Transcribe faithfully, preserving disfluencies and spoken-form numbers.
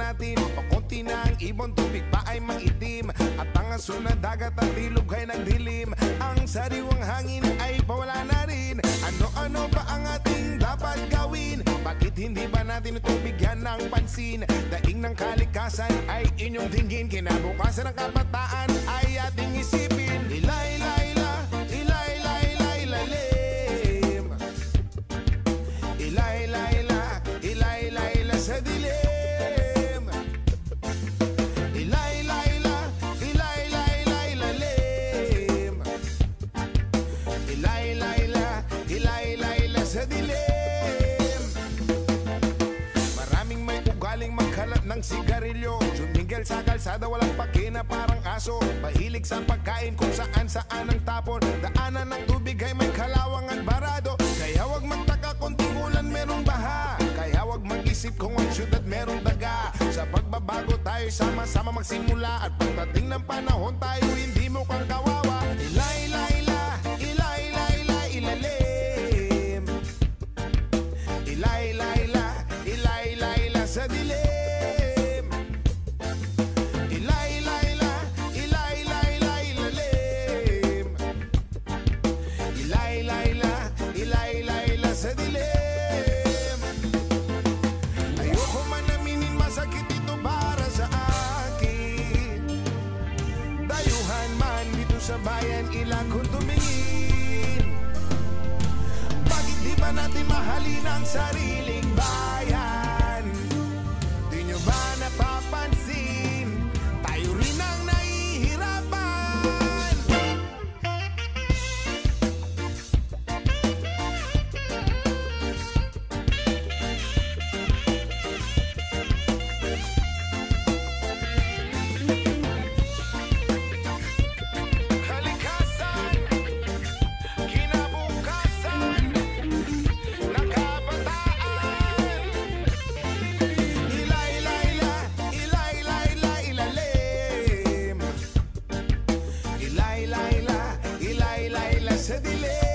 natin o konti na ang ibon, tubig pa ay maitim, at ang aso na dagat at ilog ay nagdilim. Ang sariwang hangin ay pawala na rin. Ano-ano ba ang ating dapat gawin? Bakit hindi ba natin ito bigyan ng pansin? Daing ng kalikasan ay inyong tingin, kinabukasan ng kabataan ay ating isipin. Ilay, ilay, ilay, ilay, ilay, ilalim. Ilay, ilay, ilay, ilay, ilay sa dilim. Ilay, ilay, ilay, ilay, ilay, ilalim. Ilay, ilay, ilay, ilay, ilay sa dilim. Maraming may ugaling magkalat ng sigarilyo, sumingil sa kalsada, walang pakina parang aso. Mahilig sa pagkain kung saan saan ang tapon. Daanan ng tubig ay may kalawang at barado. Kaya wag magtaka kung tingulan merong baha. Kaya wag mag-isip kung ang syudad merong daga. Sa pagbabago tayo sama-sama magsimula, at pagdating ng panahon tayo hindi mukhang kawawa. Ilay, ilay, ilay, ilay, ilay, ilalim. Ilay, ilay, ilay, ilay, ilay sa dilim. Ilay, ilay, ilay, ilay, ilay, ilalim. Ilay, ilay, ilay, ilay, ilay sa dilim. Ayoko man aminin, masakit ito para sa akin. Dayuhan man dito sa bayan, ilang kung tumingin. Bakit di ba natin mahalin ang sariling bayan? Di nyo ba napapansin? Tayo rin ang nahihirapan. Kalikasan, kinabukasan ng kabataan. Ilay, ilay, ilay, ilay, ilay, ilalim. Ilay, ilay, ilay, ilay, ilay sa dilim.